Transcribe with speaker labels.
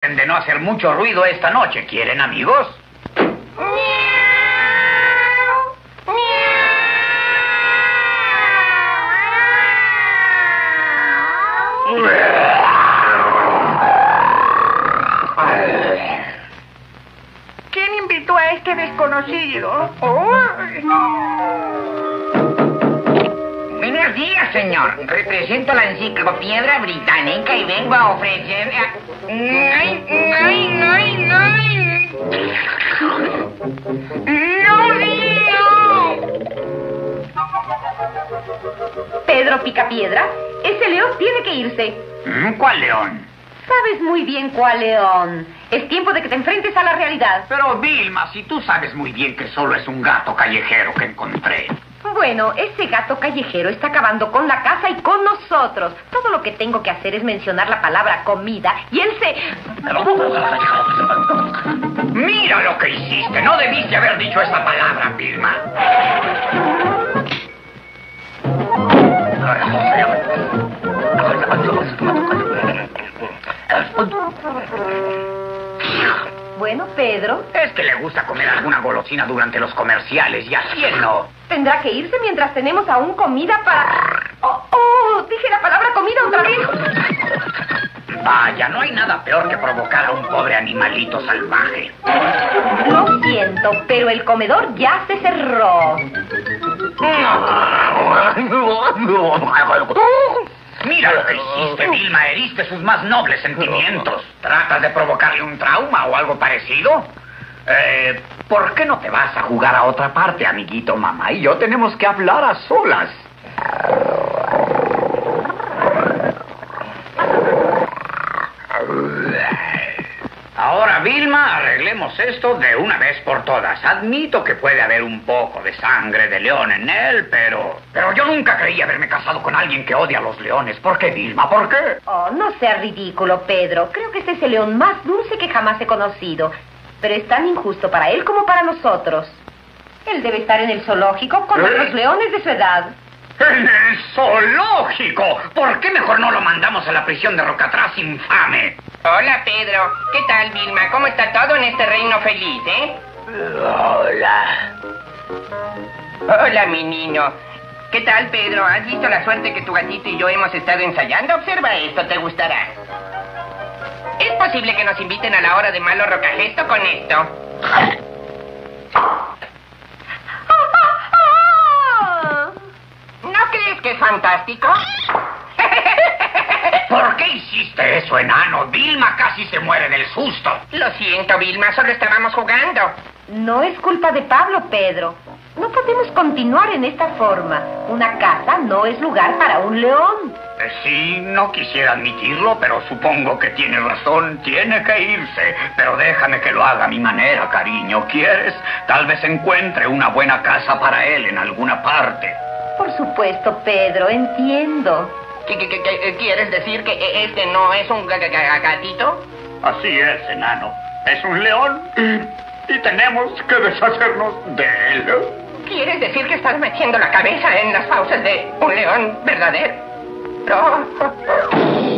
Speaker 1: traten de no hacer mucho ruido esta noche. ¿Quieren, amigos?
Speaker 2: ¿Quién invitó a este desconocido?
Speaker 3: Buenos días, señor. Represento la Enciclopedia Británica y vengo a ofrecer... ¡Ay! ¡No!
Speaker 4: Pedro Picapiedra, ese león tiene que irse.
Speaker 1: ¿Cuál león?
Speaker 4: Sabes muy bien cuál león. Es tiempo de que te enfrentes a la realidad.
Speaker 1: Pero, Vilma, si tú sabes muy bien que solo es un gato callejero que encontré.
Speaker 4: Bueno, ese gato callejero está acabando con la casa y con nosotros. Todo lo que tengo que hacer es mencionar la palabra comida y él se...
Speaker 1: ¡Mira lo que hiciste! No debiste haber dicho esa palabra, Vilma.
Speaker 4: Bueno, Pedro...
Speaker 1: Es que le gusta comer alguna golosina durante los comerciales y así él no.
Speaker 4: Tendrá que irse mientras tenemos aún comida para... Dije la palabra comida otra vez.
Speaker 1: Vaya, no hay nada peor que provocar a un pobre animalito salvaje.
Speaker 4: Lo siento, pero el comedor ya se cerró.
Speaker 1: Mira lo que hiciste, Vilma. Heriste sus más nobles sentimientos. ¿Tratas de provocarle un trauma o algo parecido? ¿Por qué no te vas a jugar a otra parte, amiguito? Mamá y yo tenemos que hablar a solas. Ahora, Vilma, arreglemos esto de una vez por todas. Admito que puede haber un poco de sangre de león en él, pero yo nunca creí haberme casado con alguien que odia a los leones. ¿Por qué, Vilma? ¿Por qué?
Speaker 4: Oh, no seas ridículo, Pedro. Creo que este es el león más dulce que jamás he conocido. Pero es tan injusto para él como para nosotros. Él debe estar en el zoológico con otros leones de su edad.
Speaker 1: ¡En el zoológico! ¿Por qué mejor no lo mandamos a la prisión de Rocatraz, infame?
Speaker 3: Hola, Pedro. ¿Qué tal, Vilma? ¿Cómo está todo en este reino feliz,
Speaker 1: Hola.
Speaker 3: Hola, mi niño. ¿Qué tal, Pedro? ¿Has visto la suerte que tu gatito y yo hemos estado ensayando? Observa esto, te gustará. ¿Es posible que nos inviten a la hora de malo rocagesto con esto? ¿No crees que es fantástico?
Speaker 1: ¿Por qué hiciste eso, enano? Vilma casi se muere del susto.
Speaker 3: Lo siento, Vilma, solo estábamos jugando.
Speaker 4: No es culpa de Pablo, Pedro. No podemos continuar en esta forma. Una casa no es lugar para un león.
Speaker 1: Sí, no quisiera admitirlo, pero supongo que tiene razón. Tiene que irse. Pero déjame que lo haga a mi manera, cariño. ¿Quieres? Tal vez encuentre una buena casa para él en alguna parte.
Speaker 4: Por supuesto, Pedro, entiendo.
Speaker 3: ¿Qué quieres decir que este no es un gatito?
Speaker 1: Así es, enano. Es un león y tenemos que deshacernos de él.
Speaker 3: ¿Quieres decir que estás metiendo la cabeza en las fauces de un león verdadero? No.